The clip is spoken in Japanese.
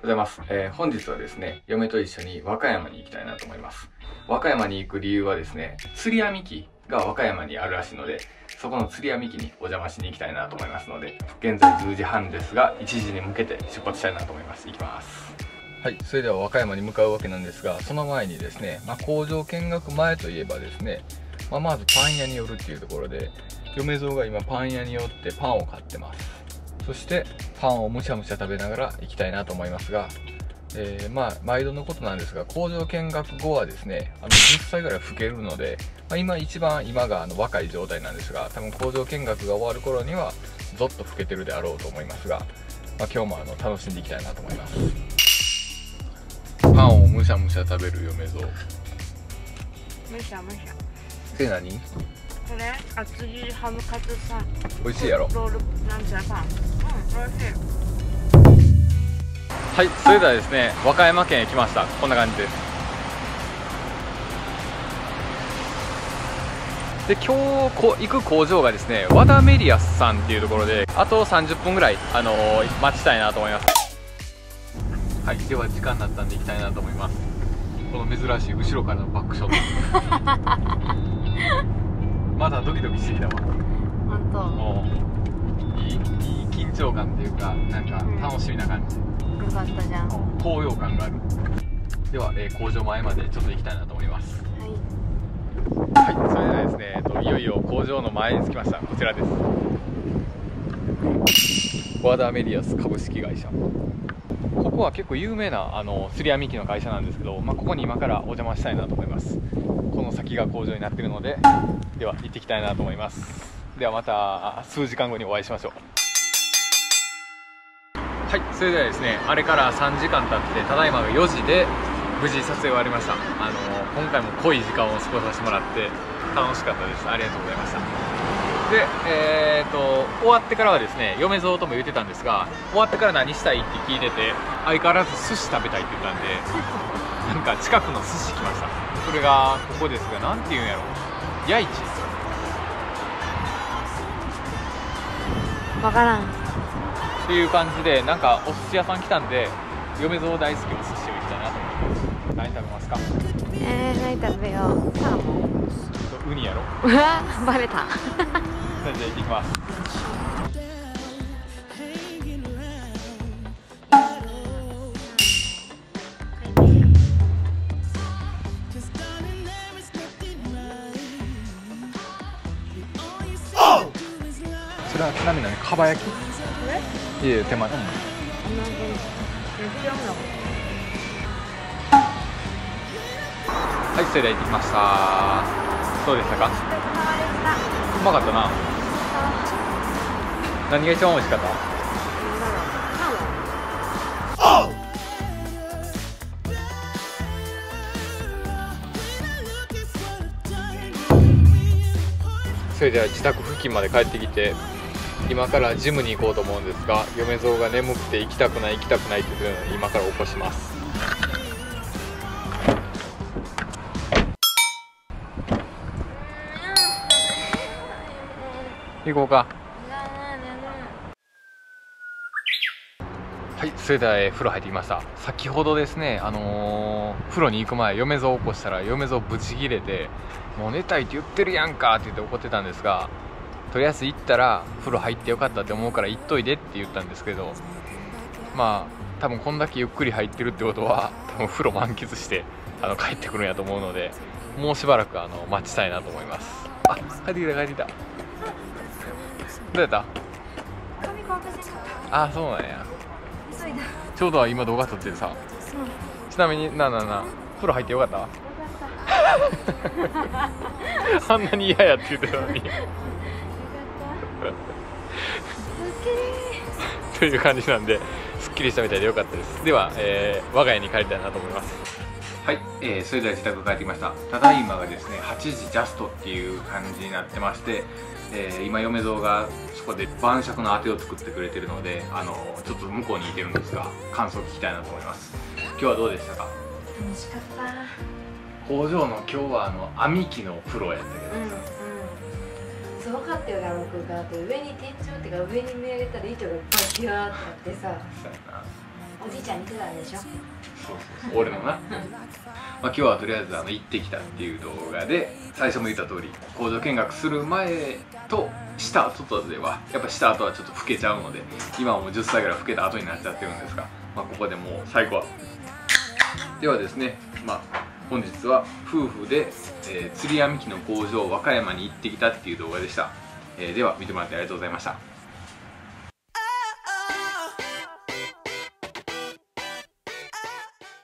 ございます。本日はですね、嫁と一緒に和歌山に行きたいなと思います。和歌山に行く理由はですね、釣り網機が和歌山にあるらしいので、そこの釣り網機にお邪魔しに行きたいなと思いますので、現在10時半ですが、1時に向けて出発したいなと思います。行きます。はい、それでは和歌山に向かうわけなんですが、その前にですね、工場見学前といえばですね、まずパン屋に寄るっていうところで、嫁蔵が今パン屋に寄ってパンを買ってます。そしてパンをむしゃむしゃ食べながら行きたいなと思いますが、毎度のことなんですが、工場見学後はですね、10歳ぐらい老けるので、今が若い状態なんですが、多分工場見学が終わる頃にはゾッと老けてるであろうと思いますが、今日も楽しんでいきたいなと思います。パンをむしゃむしゃ食べる嫁蔵。 むしゃむしゃ。 で何？ これ厚切りハムカツさん。 美味しいやろ。 ロールなんちゃらパン。美味しい。 はい、それではですね、和歌山県へ来ました。こんな感じです。で、今日行く工場がですね、和田メリアスさんっていうところで、あと30分ぐらい、待ちたいなと思います。はい、では時間になったんで行きたいなと思います。この珍しい後ろからのバックショット。まだドキドキしてきたわ。 本当。いい緊張感っていうか、なんか楽しみな感じ。 よかったじゃん。 高揚感がある。では、工場前までちょっと行きたいなと思います。はい、それではですね、いよいよ工場の前に着きました。こちらです。和田メディアス株式会社。ここは結構有名な釣り網機の会社なんですけど、ここに今からお邪魔したいなと思います。この先が工場になっているので、では行ってきたいなと思います。ではまた数時間後にお会いしましょう。はい、それではですね、あれから3時間経ってただいまが4時で無事撮影終わりました。今回も濃い時間を過ごさせてもらって楽しかったです。ありがとうございました。で、終わってからはですね、嫁蔵とも言ってたんですが、終わってから何したいって聞いてて、相変わらず寿司食べたいって言ったんで、なんか近くの寿司来ました。それがここですが、なんていうんやろ、八市わからん。 っていう感じで、なんかお寿司屋さん来たんで、嫁蔵大好きお寿司を行きたいなと思います。何食べますか？ 何食べよう。サーモン。 ウニやろ。 うわ、バレた。 じゃあ行ってきます。それはちなみにかば焼き？いえ、手前。はい、それでは行ってきました。どうでしたか？うまかったな。何が一番美味しかった？それでは自宅付近まで帰ってきて、今からジムに行こうと思うんですが、嫁蔵が眠くて行きたくないって言ってるので、今から起こします。行こうか。はい、それでは、風呂入ってきました。先ほどですね、風呂に行く前、嫁蔵を起こしたら、嫁蔵ブチギレて、もう寝たいって言ってるやんかって言って怒ってたんですが、とりあえず行ったら風呂入ってよかったって思うから行っといでって言ったんですけど、多分こんだけゆっくり入ってるってことは、多分風呂満喫して帰ってくるんやと思うので、もうしばらく待ちたいなと思います。あ、帰ってきた帰ってきた。どうやった？あ、そうなんや。ちょうど今動画撮ってるさ。ちなみに風呂入ってよかった？あんなに嫌やって言ってたのに。という感じなんで、すっきりしたみたいでよかったです。では、我が家に帰りたいなと思います。はい、それでは自宅帰ってきました。ただいまがですね、8時ジャストっていう感じになってまして、今嫁蔵がそこで晩酌のあてを作ってくれてるので、ちょっと向こうにいてるんですが、感想を聞きたいなと思います。今日はどうでしたか？ 楽しかった。 工場の今日は網機のプロやったけどさ、 そう分かったよな、僕が。あと上に天井っていうか上に見上げたら糸がバキューってなってさ、 おじいちゃんに言ってたんでしょ。 そう俺のなまあ今日はとりあえず行ってきたっていう動画で、最初も言った通り工場見学する前とした後とではやっぱした後はちょっと老けちゃうので、今はもう10歳ぐらい老けた後になっちゃってるんですが、まあ、ここでもう最高ではですね、まあ本日は夫婦で、釣り網機の工場和歌山に行ってきたっていう動画でした。では見てもらってありがとうございました。